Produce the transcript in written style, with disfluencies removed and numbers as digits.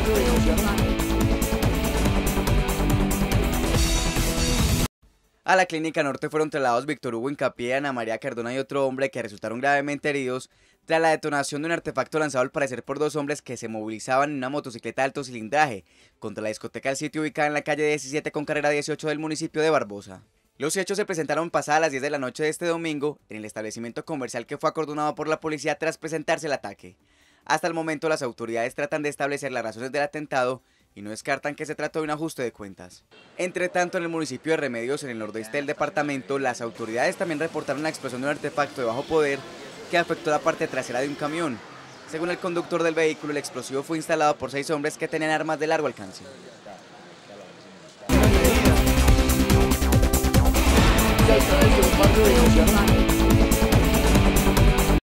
A la Clínica Norte fueron trasladados Víctor Hugo Hincapié, Ana María Cardona y otro hombre que resultaron gravemente heridos tras la detonación de un artefacto lanzado al parecer por dos hombres que se movilizaban en una motocicleta de alto cilindraje contra la discoteca El Sitio ubicada en la calle 17 con carrera 18 del municipio de Barbosa. Los hechos se presentaron pasadas las 10 de la noche de este domingo en el establecimiento comercial que fue acordonado por la policía tras presentarse el ataque. Hasta el momento las autoridades tratan de establecer las razones del atentado y no descartan que se trató de un ajuste de cuentas. Entre tanto, en el municipio de Remedios, en el nordeste del departamento, las autoridades también reportaron la explosión de un artefacto de bajo poder que afectó la parte trasera de un camión. Según el conductor del vehículo, el explosivo fue instalado por 6 hombres que tenían armas de largo alcance. Ya está,